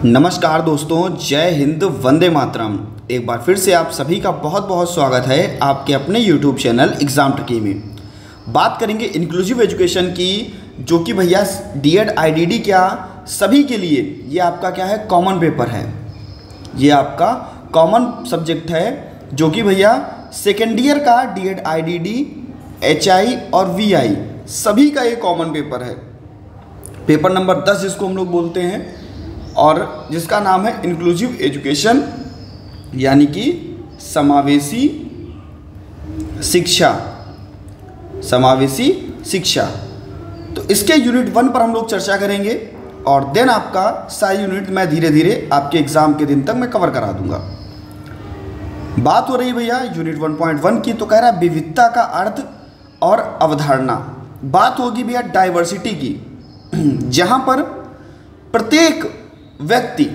नमस्कार दोस्तों, जय हिंद, वंदे मातरम। एक बार फिर से आप सभी का बहुत बहुत स्वागत है आपके अपने YouTube चैनल एग्ज़ाम ट्रिकी में। बात करेंगे इंक्लूसिव एजुकेशन की, जो कि भैया डीएड आईडीडी क्या सभी के लिए ये आपका क्या है, कॉमन पेपर है। ये आपका कॉमन सब्जेक्ट है जो कि भैया सेकेंड ईयर का डीएड आईडीडी एचआई और वीआई सभी का ये कॉमन पेपर है। पेपर नंबर 10 जिसको हम लोग बोलते हैं और जिसका नाम है इंक्लूसिव एजुकेशन, यानी कि समावेशी शिक्षा। समावेशी शिक्षा, तो इसके यूनिट 1 पर हम लोग चर्चा करेंगे और देन आपका सारी यूनिट मैं धीरे धीरे आपके एग्ज़ाम के दिन तक मैं कवर करा दूंगा। बात हो रही है भैया यूनिट 1.1 की, तो कह रहा है विविधता का अर्थ और अवधारणा। बात होगी भैया डाइवर्सिटी की, जहाँ पर प्रत्येक व्यक्ति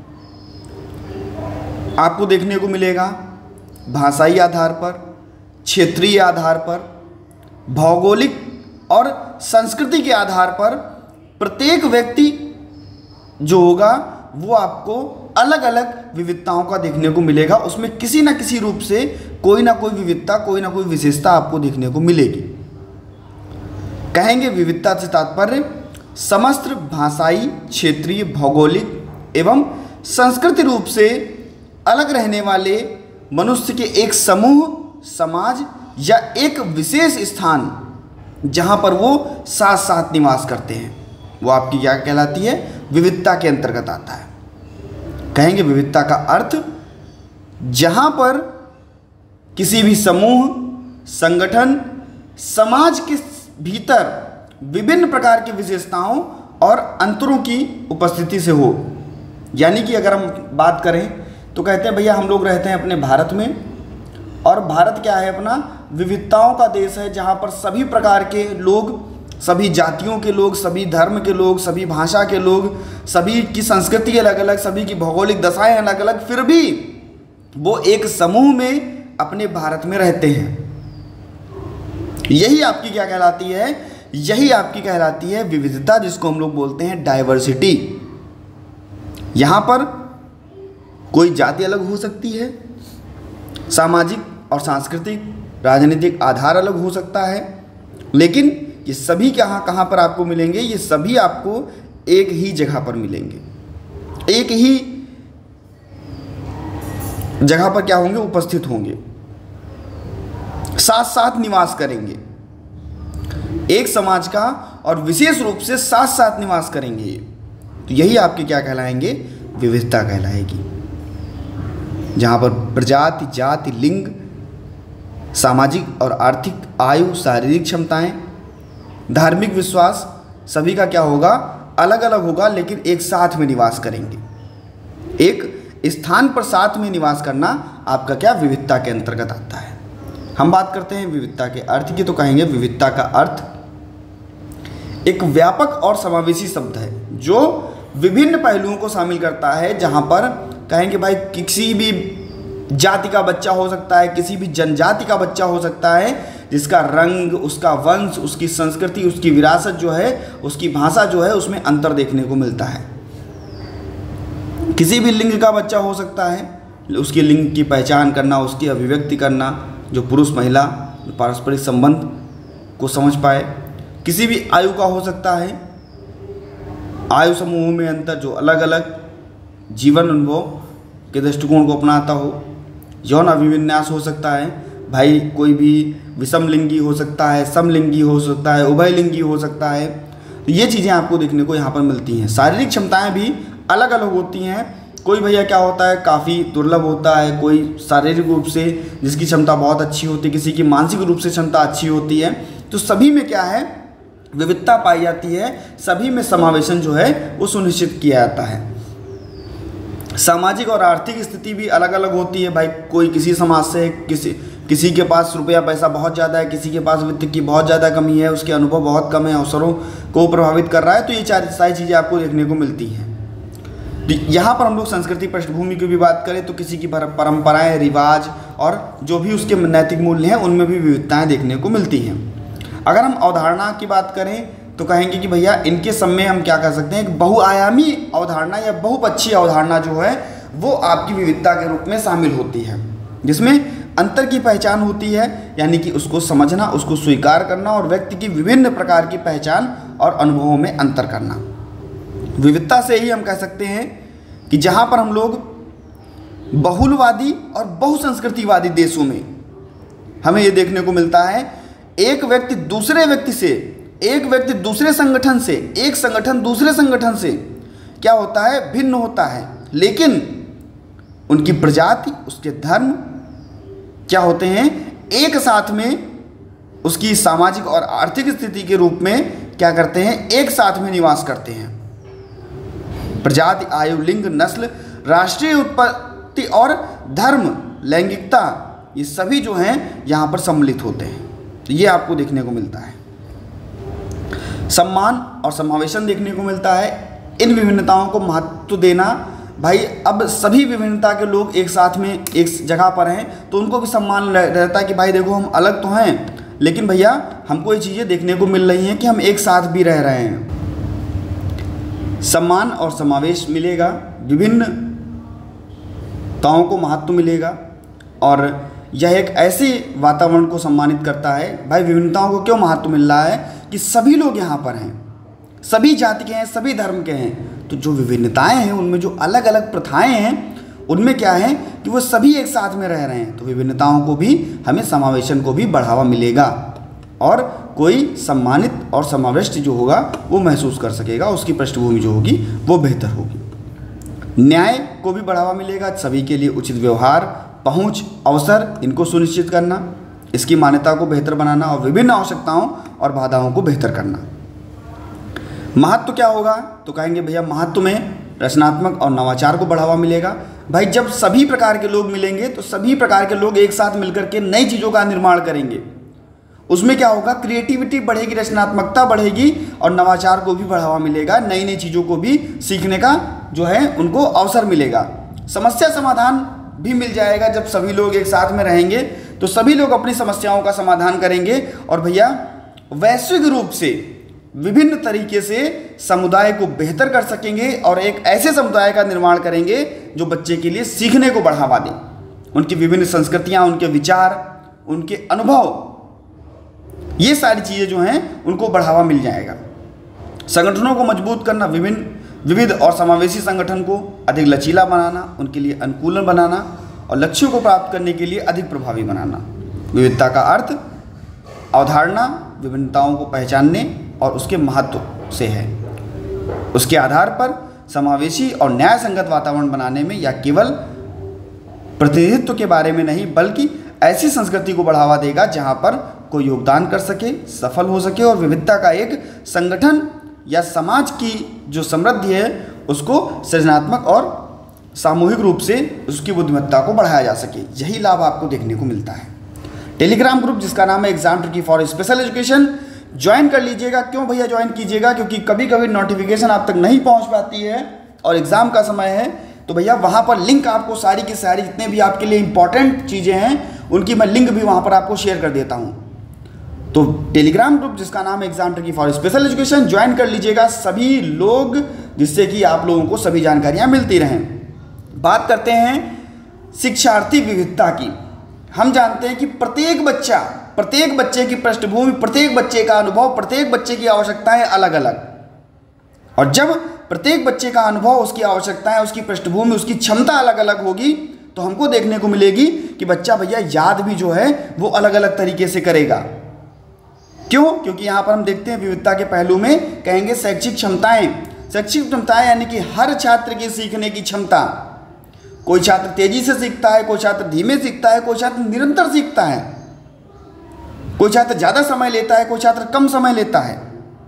आपको देखने को मिलेगा भाषाई आधार पर, क्षेत्रीय आधार पर, भौगोलिक और संस्कृति के आधार पर प्रत्येक व्यक्ति जो होगा वो आपको अलग अलग विविधताओं का देखने को मिलेगा। उसमें किसी न किसी रूप से कोई ना कोई विविधता, कोई ना कोई विशेषता आपको देखने को मिलेगी। कहेंगे विविधता से तात्पर्य समस्त भाषाई, क्षेत्रीय, भौगोलिक एवं संस्कृति रूप से अलग रहने वाले मनुष्य के एक समूह, समाज या एक विशेष स्थान जहाँ पर वो साथ साथ निवास करते हैं, वो आपकी क्या कहलाती है, विविधता के अंतर्गत आता है। कहेंगे विविधता का अर्थ जहाँ पर किसी भी समूह, संगठन, समाज के भीतर विभिन्न प्रकार की विशेषताओं और अंतरों की उपस्थिति से हो। यानी कि अगर हम बात करें तो कहते हैं भैया हम लोग रहते हैं अपने भारत में, और भारत क्या है, अपना विविधताओं का देश है, जहाँ पर सभी प्रकार के लोग, सभी जातियों के लोग, सभी धर्म के लोग, सभी भाषा के लोग, सभी की संस्कृति अलग अलग, सभी की भौगोलिक दशाएं अलग अलग, फिर भी वो एक समूह में अपने भारत में रहते हैं। यही आपकी क्या कहलाती है, यही आपकी कहलाती है विविधता, जिसको हम लोग बोलते हैं डाइवर्सिटी। यहाँ पर कोई जाति अलग हो सकती है, सामाजिक और सांस्कृतिक राजनीतिक आधार अलग हो सकता है, लेकिन ये सभी कहाँ पर आपको मिलेंगे, ये सभी आपको एक ही जगह पर मिलेंगे, एक ही जगह पर क्या होंगे, उपस्थित होंगे, साथ साथ निवास करेंगे, एक समाज का और विशेष रूप से साथ साथ निवास करेंगे। तो यही आपके क्या कहलाएंगे, विविधता कहलाएगी, जहाँ पर प्रजाति, जाति, लिंग, सामाजिक और आर्थिक, आयु, शारीरिक क्षमताएं, धार्मिक विश्वास सभी का क्या होगा, अलग अलग होगा, लेकिन एक साथ में निवास करेंगे। एक स्थान पर साथ में निवास करना आपका क्या, विविधता के अंतर्गत आता है। हम बात करते हैं विविधता के अर्थ की, तो कहेंगे विविधता का अर्थ एक व्यापक और समावेशी शब्द है जो विभिन्न पहलुओं को शामिल करता है। जहाँ पर कहेंगे भाई किसी भी जाति का बच्चा हो सकता है, किसी भी जनजाति का बच्चा हो सकता है, जिसका रंग, उसका वंश, उसकी संस्कृति, उसकी विरासत जो है, उसकी भाषा जो है, उसमें अंतर देखने को मिलता है। किसी भी लिंग का बच्चा हो सकता है, उसके लिंग की पहचान करना, उसकी अभिव्यक्ति करना, जो पुरुष महिला पारस्परिक संबंध को समझ पाए। किसी भी आयु का हो सकता है, आयु समूहों में अंतर, जो अलग अलग जीवन अनुभव के दृष्टिकोण को अपनाता हो। यौन अभिविन्यास हो सकता है, भाई कोई भी विषमलिंगी हो सकता है, समलिंगी हो सकता है, उभयलिंगी हो सकता है। तो ये चीज़ें आपको देखने को यहाँ पर मिलती हैं। शारीरिक क्षमताएँ भी अलग अलग होती हैं। कोई भैया क्या होता है, काफ़ी दुर्लभ होता है, कोई शारीरिक रूप से जिसकी क्षमता बहुत अच्छी होती है, किसी की मानसिक रूप से क्षमता अच्छी होती है। तो सभी में क्या है, विविधता पाई जाती है, सभी में समावेशन जो है वो सुनिश्चित किया जाता है। सामाजिक और आर्थिक स्थिति भी अलग अलग होती है। भाई कोई किसी समाज से, किसी के पास रुपया पैसा बहुत ज़्यादा है, किसी के पास वित्त की बहुत ज़्यादा कमी है, उसके अनुभव बहुत कम है, अवसरों को प्रभावित कर रहा है। तो ये सारी चीज़ें आपको देखने को मिलती हैं। यहाँ पर हम लोग संस्कृति पृष्ठभूमि की भी बात करें तो किसी की परंपराएं, रिवाज और जो भी उसके नैतिक मूल्य हैं, उनमें भी विविधताएं देखने को मिलती हैं। अगर हम अवधारणा की बात करें तो कहेंगे कि भैया इनके सब में हम क्या कर सकते हैं, एक बहुआयामी अवधारणा या बहुपक्षीय अवधारणा जो है वो आपकी विविधता के रूप में शामिल होती है, जिसमें अंतर की पहचान होती है, यानी कि उसको समझना, उसको स्वीकार करना और व्यक्ति की विभिन्न प्रकार की पहचान और अनुभवों में अंतर करना। विविधता से ही हम कह सकते हैं कि जहाँ पर हम लोग बहुलवादी और बहुसंस्कृतिवादी देशों में हमें ये देखने को मिलता है, एक व्यक्ति दूसरे व्यक्ति से, एक व्यक्ति दूसरे संगठन से, एक संगठन दूसरे संगठन से क्या होता है, भिन्न होता है, लेकिन उनकी प्रजाति, उसके धर्म क्या होते हैं, एक साथ में उसकी सामाजिक और आर्थिक स्थिति के रूप में क्या करते हैं, एक साथ में निवास करते हैं। प्रजाति, आयु, लिंग, नस्ल, राष्ट्रीय उत्पत्ति और धर्म, लैंगिकता, ये सभी जो हैं यहाँ पर सम्मिलित होते हैं। ये आपको देखने को मिलता है। सम्मान और समावेशन देखने को मिलता है। इन विभिन्नताओं को महत्व देना, भाई अब सभी विभिन्नता के लोग एक साथ में एक जगह पर हैं तो उनको भी सम्मान रहता है कि भाई देखो हम अलग तो हैं, लेकिन भैया हमको ये चीज़ें देखने को मिल रही हैं कि हम एक साथ भी रह रहे हैं। सम्मान और समावेश मिलेगा, विभिन्नताओं को महत्व मिलेगा और यह एक ऐसे वातावरण को सम्मानित करता है। भाई विभिन्नताओं को क्यों महत्व मिल रहा है कि सभी लोग यहाँ पर हैं, सभी जाति के हैं, सभी धर्म के हैं, तो जो विभिन्नताएं हैं उनमें जो अलग अलग प्रथाएं हैं उनमें क्या है कि वो सभी एक साथ में रह रहे हैं। तो विभिन्नताओं को भी, हमें समावेशन को भी बढ़ावा मिलेगा और कोई सम्मानित और समाविष्ट जो होगा वो महसूस कर सकेगा, उसकी पृष्ठभूमि जो होगी वो बेहतर होगी। न्याय को भी बढ़ावा मिलेगा, सभी के लिए उचित व्यवहार, पहुंच, अवसर, इनको सुनिश्चित करना, इसकी मान्यता को बेहतर बनाना और विभिन्न आवश्यकताओं और बाधाओं को बेहतर करना। महत्व क्या होगा, तो कहेंगे भैया महत्व में रचनात्मक और नवाचार को बढ़ावा मिलेगा। भाई जब सभी प्रकार के लोग मिलेंगे तो सभी प्रकार के लोग एक साथ मिलकर के नई चीज़ों का निर्माण करेंगे, उसमें क्या होगा, क्रिएटिविटी बढ़ेगी, रचनात्मकता बढ़ेगी और नवाचार को भी बढ़ावा मिलेगा, नई नई चीज़ों को भी सीखने का जो है उनको अवसर मिलेगा। समस्या समाधान भी मिल जाएगा, जब सभी लोग एक साथ में रहेंगे तो सभी लोग अपनी समस्याओं का समाधान करेंगे और भैया वैश्विक रूप से विभिन्न तरीके से समुदाय को बेहतर कर सकेंगे और एक ऐसे समुदाय का निर्माण करेंगे जो बच्चे के लिए सीखने को बढ़ावा दे, उनकी विभिन्न संस्कृतियाँ, उनके विचार, उनके अनुभव, ये सारी चीज़ें जो हैं उनको बढ़ावा मिल जाएगा। संगठनों को मजबूत करना, विविध और समावेशी संगठन को अधिक लचीला बनाना, उनके लिए अनुकूलन बनाना और लक्ष्यों को प्राप्त करने के लिए अधिक प्रभावी बनाना। विविधता का अर्थ अवधारणा विभिन्नताओं को पहचानने और उसके महत्व से है, उसके आधार पर समावेशी और न्याय संगत वातावरण बनाने में, या केवल प्रतिनिधित्व के बारे में नहीं बल्कि ऐसी संस्कृति को बढ़ावा देगा जहां पर कोई योगदान कर सके, सफल हो सके और विविधता का एक संगठन या समाज की जो समृद्धि है उसको सृजनात्मक और सामूहिक रूप से उसकी बुद्धिमत्ता को बढ़ाया जा सके। यही लाभ आपको देखने को मिलता है। टेलीग्राम ग्रुप जिसका नाम है exam tricky for special education, join कर लीजिएगा। क्यों भैया ज्वाइन कीजिएगा, क्योंकि कभी कभी नोटिफिकेशन आप तक नहीं पहुंच पाती है और एग्ज़ाम का समय है, तो भैया वहाँ पर लिंक आपको सारी की सारी जितने भी आपके लिए इंपॉर्टेंट चीज़ें हैं उनकी मैं लिंक भी वहाँ पर आपको शेयर कर देता हूँ। तो टेलीग्राम ग्रुप जिसका नाम है exam tricky for special education, join कर लीजिएगा सभी लोग, जिससे कि आप लोगों को सभी जानकारियाँ मिलती रहें। बात करते हैं शिक्षार्थी विविधता की। हम जानते हैं कि प्रत्येक बच्चे की पृष्ठभूमि, प्रत्येक बच्चे का अनुभव, प्रत्येक बच्चे की आवश्यकताएं अलग अलग, और जब प्रत्येक बच्चे का अनुभव, उसकी आवश्यकताएं, उसकी पृष्ठभूमि, उसकी क्षमता अलग अलग होगी तो हमको देखने को मिलेगी कि बच्चा भैया याद भी जो है वो अलग अलग तरीके से करेगा। क्यों? क्योंकि यहाँ पर हम देखते हैं विविधता के पहलू में कहेंगे शैक्षिक क्षमताएं यानी कि हर छात्र की सीखने की क्षमता। कोई छात्र तेजी से सीखता है, कोई छात्र धीमे सीखता है, कोई छात्र निरंतर सीखता है, कोई छात्र ज़्यादा समय लेता है, कोई छात्र कम समय लेता है।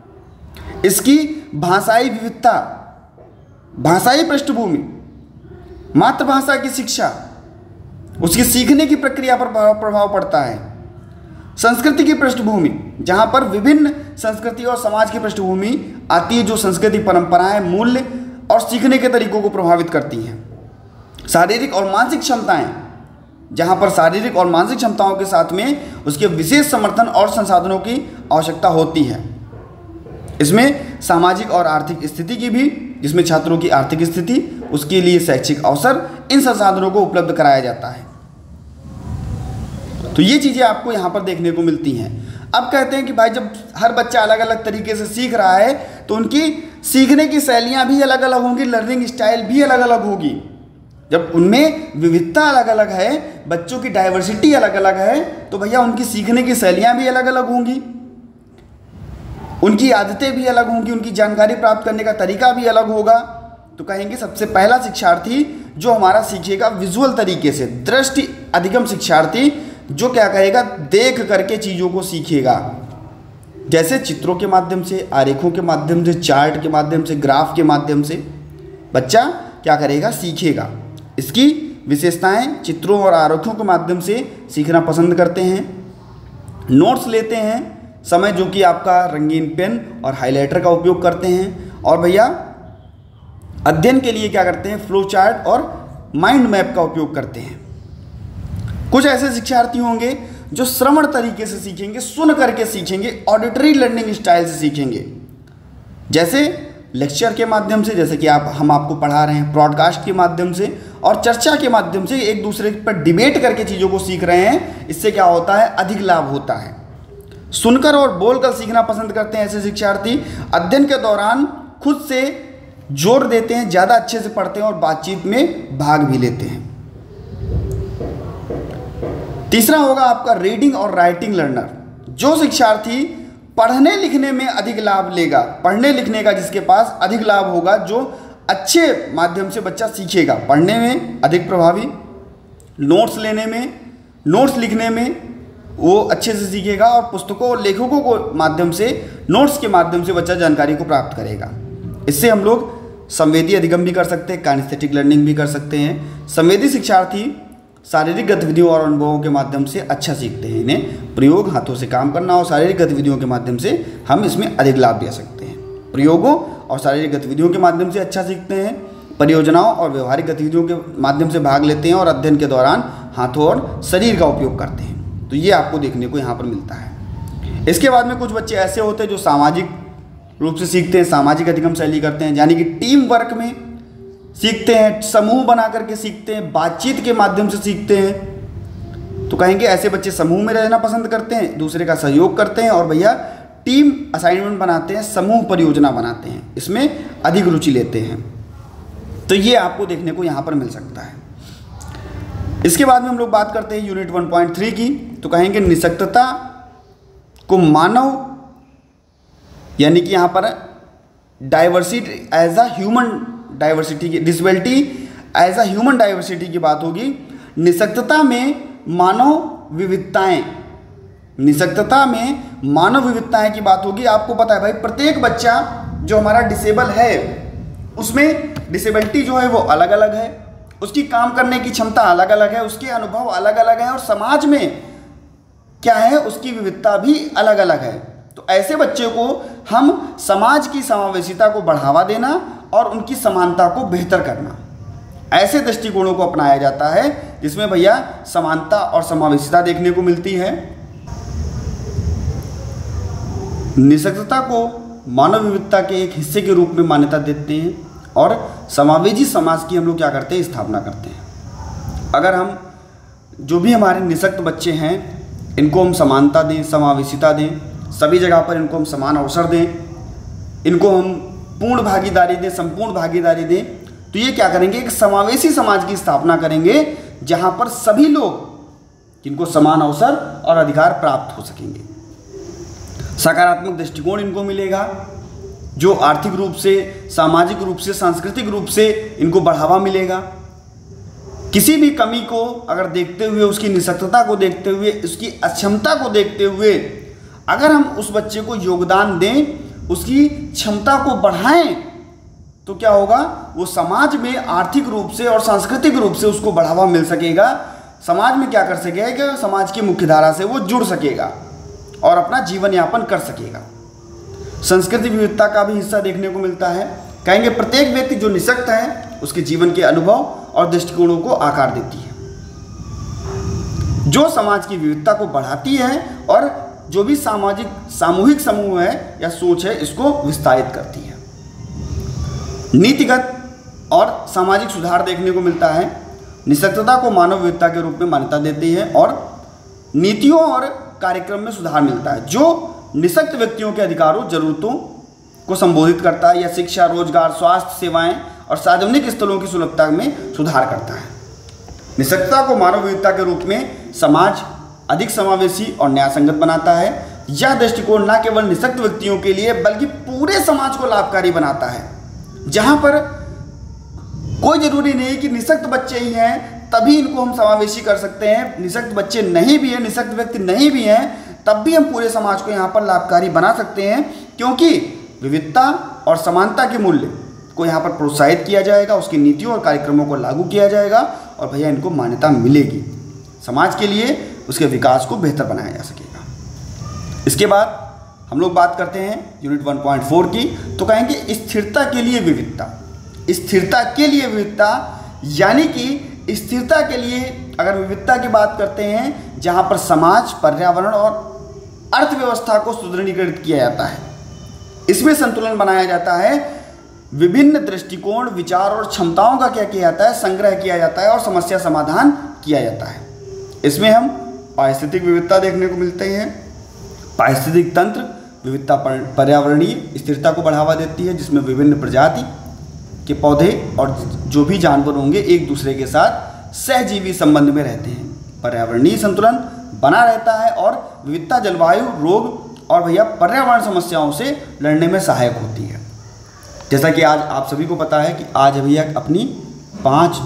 इसकी भाषाई विविधता, भाषाई पृष्ठभूमि, मातृभाषा की शिक्षा, उसकी सीखने की प्रक्रिया पर प्रभाव पड़ता है। संस्कृति की पृष्ठभूमि, जहाँ पर विभिन्न संस्कृति और समाज की पृष्ठभूमि आती है, जो संस्कृति, परंपराएं, मूल्य और सीखने के तरीकों को प्रभावित करती हैं। शारीरिक और मानसिक क्षमताएं, जहाँ पर शारीरिक और मानसिक क्षमताओं के साथ में उसके विशेष समर्थन और संसाधनों की आवश्यकता होती है। इसमें सामाजिक और आर्थिक स्थिति की भी, जिसमें छात्रों की आर्थिक स्थिति, उसके लिए शैक्षिक अवसर, इन संसाधनों को उपलब्ध कराया जाता है। तो ये चीज़ें आपको यहाँ पर देखने को मिलती हैं। अब कहते हैं कि भाई जब हर बच्चा अलग अलग तरीके से सीख रहा है तो उनकी सीखने की शैलियाँ भी अलग अलग होंगी, लर्निंग स्टाइल भी अलग अलग होगी। जब उनमें विविधता अलग अलग है, बच्चों की डाइवर्सिटी अलग अलग है, तो भैया उनकी सीखने की शैलियाँ भी अलग अलग होंगी, उनकी आदतें भी अलग होंगी, उनकी जानकारी प्राप्त करने का तरीका भी अलग होगा। तो कहेंगे सबसे पहला शिक्षार्थी जो हमारा सीखेगा विजुअल तरीके से, दृष्टि अधिगम शिक्षार्थी, जो क्या करेगा, देख करके चीज़ों को सीखेगा, जैसे चित्रों के माध्यम से, आरेखों के माध्यम से, चार्ट के माध्यम से, ग्राफ के माध्यम से बच्चा क्या करेगा, सीखेगा। इसकी विशेषताएं चित्रों और आरेखों के माध्यम से सीखना पसंद करते हैं। नोट्स लेते हैं, समय जो कि आपका रंगीन पेन और हाइलाइटर का उपयोग करते हैं। और भैया अध्ययन के लिए क्या करते हैं, फ्लो चार्ट और माइंड मैप का उपयोग करते हैं। कुछ ऐसे शिक्षार्थी होंगे जो श्रवण तरीके से सीखेंगे, सुन करके सीखेंगे, ऑडिटरी लर्निंग स्टाइल से सीखेंगे, जैसे लेक्चर के माध्यम से, जैसे कि हम आपको पढ़ा रहे हैं, ब्रॉडकास्ट के माध्यम से और चर्चा के माध्यम से एक दूसरे पर डिबेट करके चीज़ों को सीख रहे हैं। इससे क्या होता है, अधिक लाभ होता है। सुनकर और बोलकर सीखना पसंद करते हैं ऐसे शिक्षार्थी। अध्ययन के दौरान खुद से जोर देते हैं, ज़्यादा अच्छे से पढ़ते हैं और बातचीत में भाग भी लेते हैं। तीसरा होगा आपका रीडिंग और राइटिंग लर्नर, जो शिक्षार्थी पढ़ने लिखने में अधिक लाभ लेगा, पढ़ने लिखने का जिसके पास अधिक लाभ होगा, जो अच्छे माध्यम से बच्चा सीखेगा, पढ़ने में अधिक प्रभावी, नोट्स लेने में, नोट्स लिखने में वो अच्छे से सीखेगा और पुस्तकों और लेखकों को माध्यम से, नोट्स के माध्यम से बच्चा जानकारी को प्राप्त करेगा। इससे हम लोग संवेदी अधिगम भी कर सकते हैं, काइनेस्थेटिक लर्निंग भी कर सकते हैं। संवेदी शिक्षार्थी शारीरिक गतिविधियों और अनुभवों के माध्यम से अच्छा सीखते हैं। इन्हें प्रयोग, हाथों से काम करना और शारीरिक गतिविधियों के माध्यम से हम इसमें अधिक लाभ ले सकते हैं। प्रयोगों और शारीरिक गतिविधियों के माध्यम से अच्छा सीखते हैं, परियोजनाओं और व्यवहारिक गतिविधियों के माध्यम से भाग लेते हैं और अध्ययन के दौरान हाथों और शरीर का उपयोग करते हैं। तो ये आपको देखने को यहाँ पर मिलता है। इसके बाद में कुछ बच्चे ऐसे होते हैं जो सामाजिक रूप से सीखते हैं, सामाजिक अधिगम शैली करते हैं, यानी कि टीम वर्क में सीखते हैं, समूह बना करके सीखते हैं, बातचीत के माध्यम से सीखते हैं। तो कहेंगे ऐसे बच्चे समूह में रहना पसंद करते हैं, दूसरे का सहयोग करते हैं और भैया टीम असाइनमेंट बनाते हैं, समूह परियोजना बनाते हैं, इसमें अधिक रुचि लेते हैं। तो ये आपको देखने को यहाँ पर मिल सकता है। इसके बाद में हम लोग बात करते हैं यूनिट 1.3 की। तो कहेंगे निःशक्तता को मानव, यानी कि यहाँ पर diversity as a human diversity की, disability as a human diversity की बात होगी। निःशक्तता में मानव विविधताएं, निःशक्तता में मानव विविधताएं की बात होगी। आपको पता है भाई, प्रत्येक बच्चा जो हमारा डिसेबल है उसमें डिसेबिलिटी जो है वो अलग अलग है, उसकी काम करने की क्षमता अलग अलग है, उसके अनुभव अलग अलग हैं और समाज में क्या है, उसकी विविधता भी अलग अलग है। तो ऐसे बच्चे को हम समाज की समावेशिता को बढ़ावा देना और उनकी समानता को बेहतर करना, ऐसे दृष्टिकोणों को अपनाया जाता है जिसमें भैया समानता और समावेशिता देखने को मिलती है। निःशक्तता को मानव विविधता के एक हिस्से के रूप में मान्यता देते हैं और समावेशी समाज की हम लोग क्या करते हैं, स्थापना करते हैं। अगर हम जो भी हमारे निःशक्त बच्चे हैं इनको हम समानता दें, समावेशिता दें, सभी जगह पर इनको हम समान अवसर दें, इनको हम पूर्ण भागीदारी दें, संपूर्ण भागीदारी दें, तो ये क्या करेंगे, एक समावेशी समाज की स्थापना करेंगे जहां पर सभी लोग जिनको समान अवसर और अधिकार प्राप्त हो सकेंगे। सकारात्मक दृष्टिकोण इनको मिलेगा जो आर्थिक रूप से, सामाजिक रूप से, सांस्कृतिक रूप से इनको बढ़ावा मिलेगा। किसी भी कमी को अगर देखते हुए, उसकी निःशक्तता को देखते हुए, उसकी अक्षमता को देखते हुए अगर हम उस बच्चे को योगदान दें, उसकी क्षमता को बढ़ाएं, तो क्या होगा, वो समाज में आर्थिक रूप से और सांस्कृतिक रूप से उसको बढ़ावा मिल सकेगा। समाज में क्या कर सकेगा कि समाज की मुख्यधारा से वो जुड़ सकेगा और अपना जीवन यापन कर सकेगा। संस्कृति विविधता का भी हिस्सा देखने को मिलता है। कहेंगे प्रत्येक व्यक्ति जो निःशक्त है उसके जीवन के अनुभव और दृष्टिकोणों को आकार देती है, जो समाज की विविधता को बढ़ाती है और जो भी सामूहिक समूह है या सोच है इसको विस्तारित करती है। नीतिगत और सामाजिक सुधार देखने को मिलता है। निःशक्तता को मानव विविधता के रूप में मान्यता देती है और नीतियों और कार्यक्रम में सुधार मिलता है जो निःशक्त व्यक्तियों के अधिकारों, जरूरतों को संबोधित करता है या शिक्षा, रोजगार, स्वास्थ्य सेवाएं और सार्वजनिक स्थलों की सुलभता में सुधार करता है। निःशक्तता को मानव विविधता के रूप में समाज अधिक समावेशी और न्यायसंगत बनाता है। यह दृष्टिकोण न केवल निःशक्त व्यक्तियों के लिए बल्कि पूरे समाज को लाभकारी बनाता है, जहां पर कोई जरूरी नहीं कि निःशक्त बच्चे ही हैं तभी इनको हम समावेशी कर सकते हैं। निःशक्त बच्चे नहीं भी हैं, निःशक्त व्यक्ति नहीं भी हैं, तब भी हम पूरे समाज को यहाँ पर लाभकारी बना सकते हैं, क्योंकि विविधता और समानता के मूल्य को यहाँ पर प्रोत्साहित किया जाएगा, उसकी नीतियों और कार्यक्रमों को लागू किया जाएगा और भैया इनको मान्यता मिलेगी। समाज के लिए उसके विकास को बेहतर बनाया जा सकेगा। इसके बाद हम लोग बात करते हैं यूनिट 1.4 की, तो कहेंगे स्थिरता के लिए विविधता। स्थिरता के लिए विविधता यानी कि स्थिरता के लिए अगर विविधता की बात करते हैं जहाँ पर समाज, पर्यावरण और अर्थव्यवस्था को सुदृढ़ीकृत किया जाता है, इसमें संतुलन बनाया जाता है, विभिन्न दृष्टिकोण, विचार और क्षमताओं का क्या किया जाता है, संग्रह किया जाता है और समस्या समाधान किया जाता है। इसमें हम पारिस्थितिक विविधता देखने को मिलते हैं। पारिस्थितिक तंत्र विविधता पर्यावरणीय स्थिरता को बढ़ावा देती है, जिसमें विभिन्न प्रजाति के पौधे और जो भी जानवर होंगे एक दूसरे के साथ सहजीवी संबंध में रहते हैं। पर्यावरणीय संतुलन बना रहता है और विविधता जलवायु, रोग और भैया पर्यावरण समस्याओं से लड़ने में सहायक होती है। जैसा कि आज आप सभी को पता है कि आज है भैया अपनी 5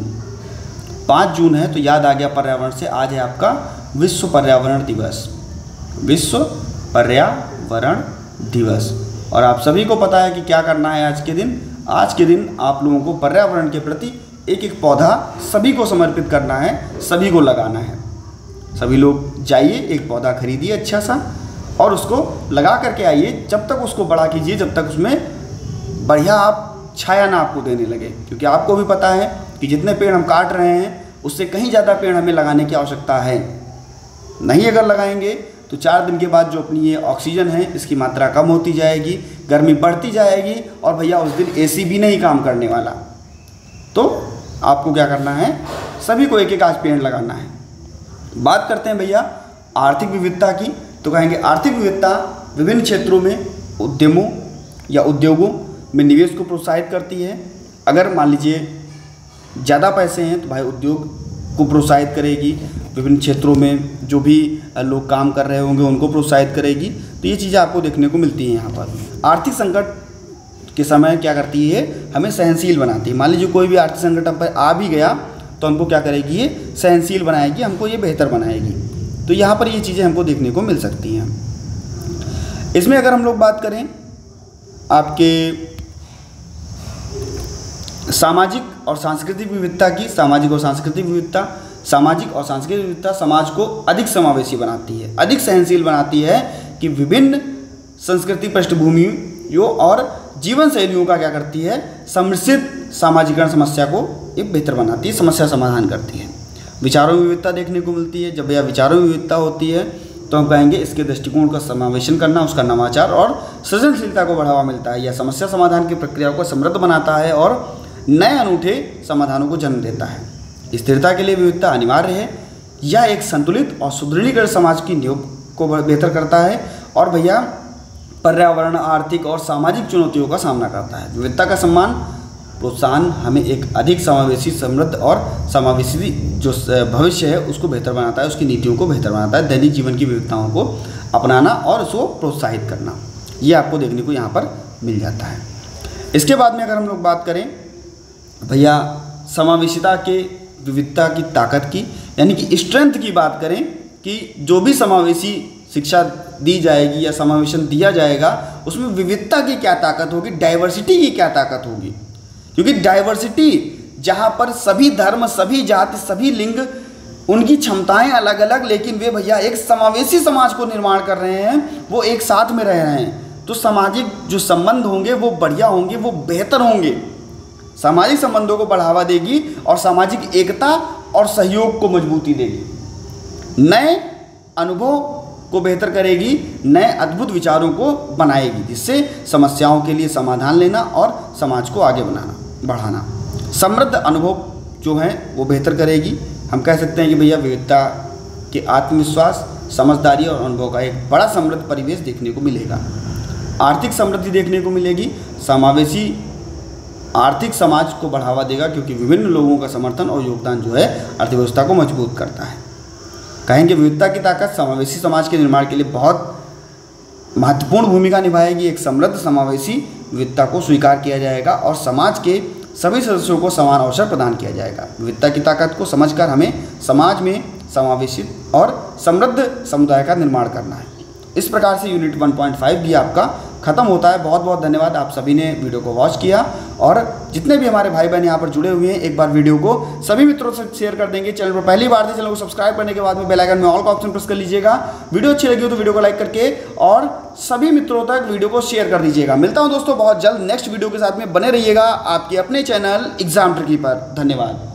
जून है, तो याद आ गया पर्यावरण से। आज है आपका विश्व पर्यावरण दिवस, विश्व पर्यावरण दिवस। और आप सभी को पता है कि क्या करना है आज के दिन। आज के दिन आप लोगों को पर्यावरण के प्रति एक एक पौधा सभी को समर्पित करना है, सभी को लगाना है। सभी लोग जाइए, एक पौधा खरीदिए अच्छा सा और उसको लगा करके आइए। जब तक उसको बड़ा कीजिए जब तक उसमें बढ़िया आप छाया ना आपको देने लगे, क्योंकि आपको भी पता है कि जितने पेड़ हम काट रहे हैं उससे कहीं ज़्यादा पेड़ हमें लगाने की आवश्यकता है। नहीं अगर लगाएंगे तो 4 दिन के बाद जो अपनी ये ऑक्सीजन है इसकी मात्रा कम होती जाएगी, गर्मी बढ़ती जाएगी और भैया उस दिन एसी भी नहीं काम करने वाला। तो आपको क्या करना है, सभी को एक एक आज पेड़ लगाना है। बात करते हैं भैया आर्थिक विविधता की, तो कहेंगे आर्थिक विविधता विभिन्न क्षेत्रों में उद्यमों या उद्योगों में निवेश को प्रोत्साहित करती है। अगर मान लीजिए ज़्यादा पैसे हैं तो भाई उद्योग को प्रोत्साहित करेगी, विभिन्न क्षेत्रों में जो भी लोग काम कर रहे होंगे उनको प्रोत्साहित करेगी। तो ये चीज़ें आपको देखने को मिलती हैं यहाँ पर। आर्थिक संकट के समय क्या करती है, हमें सहनशील बनाती है। मान लीजिए कोई भी आर्थिक संकट हम पर आ भी गया तो हमको क्या करेगी, ये सहनशील बनाएगी, हमको ये बेहतर बनाएगी। तो यहाँ पर ये चीज़ें हमको देखने को मिल सकती हैं। इसमें अगर हम लोग बात करें आपके सामाजिक और सांस्कृतिक विविधता की, सामाजिक और सांस्कृतिक विविधता समाज को अधिक समावेशी बनाती है, अधिक सहनशील बनाती है कि विभिन्न संस्कृति पृष्ठभूमियों और जीवन शैलियों का क्या करती है, सम्मिश्रित सामाजिकरण समस्या को एक बेहतर बनाती है, समस्या समाधान करती है। विचारों में विविधता देखने को मिलती है। जब यह विचारों में विविधता होती है तो हम कहेंगे इसके दृष्टिकोण का समावेशन करना, उसका नवाचार और सृजनशीलता को बढ़ावा मिलता है। यह समस्या समाधान की प्रक्रिया को समृद्ध बनाता है और नए अनूठे समाधानों को जन्म देता है। स्थिरता के लिए विविधता अनिवार्य है। यह एक संतुलित और सुदृढ़ीकृत समाज की नींव को बेहतर करता है और भैया पर्यावरण, आर्थिक और सामाजिक चुनौतियों का सामना करता है। विविधता का सम्मान, प्रोत्साहन हमें एक अधिक समावेशी, समृद्ध और समावेशी जो भविष्य है उसको बेहतर बनाता है, उसकी नीतियों को बेहतर बनाता है। दैनिक जीवन की विविधताओं को अपनाना और उसको प्रोत्साहित करना, ये आपको देखने को यहाँ पर मिल जाता है। इसके बाद में अगर हम लोग बात करें भैया समावेशिता के विविधता की ताकत की, यानी कि स्ट्रेंथ की बात करें कि जो भी समावेशी शिक्षा दी जाएगी या समावेशन दिया जाएगा उसमें विविधता की क्या ताकत होगी, डाइवर्सिटी की क्या ताकत होगी। क्योंकि डाइवर्सिटी जहाँ पर सभी धर्म, सभी जाति, सभी लिंग, उनकी क्षमताएं अलग अलग, लेकिन वे भैया एक समावेशी समाज को निर्माण कर रहे हैं, वो एक साथ में रह रहे हैं, तो सामाजिक जो संबंध होंगे वो बढ़िया होंगे, वो बेहतर होंगे, सामाजिक संबंधों को बढ़ावा देगी और सामाजिक एकता और सहयोग को मजबूती देगी। नए अनुभव को बेहतर करेगी, नए अद्भुत विचारों को बनाएगी, जिससे समस्याओं के लिए समाधान लेना और समाज को आगे बढ़ाना। समृद्ध अनुभव जो है वो बेहतर करेगी। हम कह सकते हैं कि भैया विविधता के आत्मविश्वास, समझदारी और अनुभव का एक बड़ा समृद्ध परिवेश देखने को मिलेगा। आर्थिक समृद्धि देखने को मिलेगी। समावेशी आर्थिक समाज को बढ़ावा देगा, क्योंकि विभिन्न लोगों का समर्थन और योगदान जो है अर्थव्यवस्था को मजबूत करता है। कहेंगे विविधता की ताकत समावेशी समाज के निर्माण के लिए बहुत महत्वपूर्ण भूमिका निभाएगी। एक समृद्ध समावेशी विविधता को स्वीकार किया जाएगा और समाज के सभी सदस्यों को समान अवसर प्रदान किया जाएगा। विविधता की ताकत को समझकर हमें समाज में समावेशित और समृद्ध समुदाय का निर्माण करना है। इस प्रकार से यूनिट 1.5 भी आपका खत्म होता है। बहुत बहुत धन्यवाद, आप सभी ने वीडियो को वॉच किया, और जितने भी हमारे भाई बहन यहाँ पर जुड़े हुए हैं, एक बार वीडियो को सभी मित्रों से शेयर कर देंगे। चैनल पर पहली बार थे, चैनल को सब्सक्राइब करने के बाद में बेल आइकन में ऑल का ऑप्शन प्रेस कर लीजिएगा। वीडियो अच्छी लगी हो तो वीडियो को लाइक करके और सभी मित्रों तक वीडियो को शेयर कर दीजिएगा। मिलता हूँ दोस्तों बहुत जल्द नेक्स्ट वीडियो के साथ में, बने रहिएगा आपके अपने चैनल एग्जाम ट्रिकी पर। धन्यवाद।